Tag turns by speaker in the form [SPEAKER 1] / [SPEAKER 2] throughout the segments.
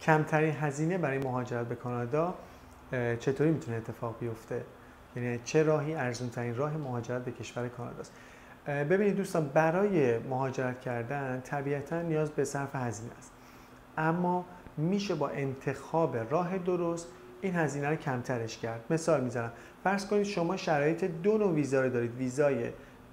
[SPEAKER 1] کمترین هزینه برای مهاجرت به کانادا چطوری میتونه اتفاق بیفته؟ یعنی چه راهی ارزون ترین راه مهاجرت به کشور کانادا است؟ ببینید دوستان، برای مهاجرت کردن طبیعتا نیاز به صرف هزینه است، اما میشه با انتخاب راه درست این هزینه رو کمترش کرد. مثال میزنم، فرض کنید شما شرایط دو نوع ویزا رو دارید، ویزای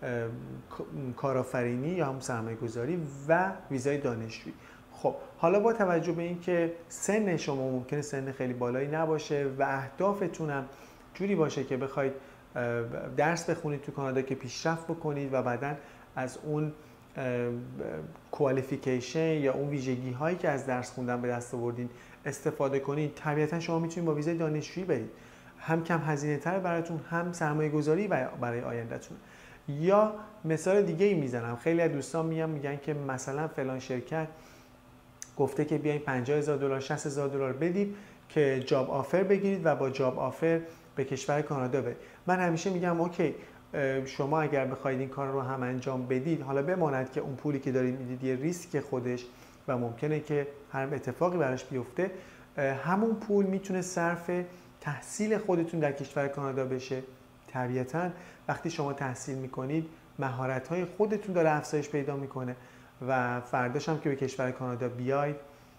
[SPEAKER 1] کارآفرینی یا هم سرمایه گذاری و ویزای دانشجویی. خب حالا با توجه به اینکه سن شما ممکنه سن خیلی بالایی نباشه و اهدافتون هم جوری باشه که بخواید درس بخونید تو کانادا که پیشرفت بکنید و بعداً از اون کوالیفیکیشن یا اون ویژگی هایی که از درس خوندن به دست آوردین استفاده کنید، طبیعتا شما میتونید با ویزای دانشجویی برید، هم کم هزینه تر براتون، هم سرمایه گذاری برای آیندهتون. یا مثال دیگه ای میزنم، خیلی از دوستان میگن که مثلا فلان شرکت گفته که بیاین $50,000 $60,000 بدید که جاب آفر بگیرید و با جاب آفر به کشور کانادا برید. من همیشه میگم اوکی، شما اگر بخواید این کار رو هم انجام بدید، حالا بماند که اون پولی که دارید میدید یه ریسک خودش و ممکنه که هر اتفاقی براش بیفته، همون پول میتونه صرف تحصیل خودتون در کشور کانادا بشه. طبیعتا وقتی شما تحصیل میکنید مهارت‌های خودتون داره افزایش پیدا میکنه و فرداش هم که به کشور کانادا بیاید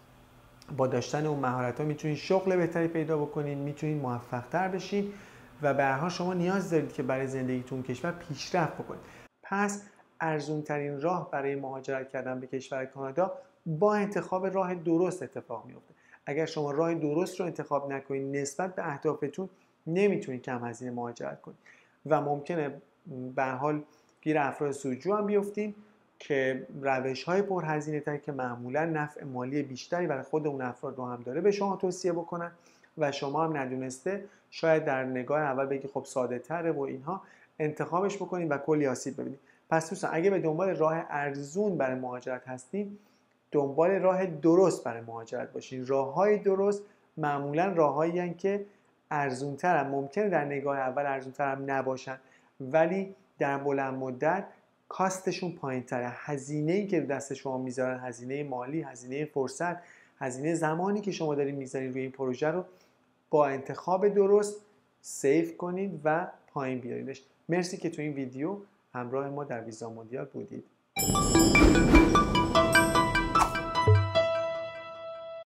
[SPEAKER 1] با داشتن اون مهارت‌ها میتونید شغل بهتری پیدا بکنید، میتونید موفق‌تر بشید و به هر حال شما نیاز دارید که برای زندگیتون کشور پیشرفت بکنید. پس ارزون ترین راه برای مهاجرت کردن به کشور کانادا با انتخاب راه درست اتفاق میفته. اگر شما راه درست رو انتخاب نکنید نسبت به اهدافتون نمیتونید کم هزینه مهاجرت کنید و ممکنه به هر حال گیر افراد سودجو هم بیفتین که روش‌های پرهزینه تری که معمولا نفع مالی بیشتری برای خود اون افراد رو هم داره به شما توصیه بکنن و شما هم ندونسته شاید در نگاه اول بگی خب ساده تره و اینها، انتخابش بکنید و کلی آسیب ببینید. پس دوستان اگه به دنبال راه ارزون برای مهاجرت هستین، دنبال راه درست برای مهاجرت باشین. راه‌های درست معمولا راه‌هایی هستند که ارزون‌تر هم ممکنه در نگاه اول ارزون‌تر هم نباشن، ولی در بلند مدت کاستشون پایین‌تره. هزینه‌ای که دست شما میذارن، هزینه مالی، هزینه فرصت، هزینه زمانی که شما دارین میذارین روی این پروژه رو با انتخاب درست سیو کنید و پایین بیاریدش. مرسی که تو این ویدیو همراه ما در ویزا موندیال بودید.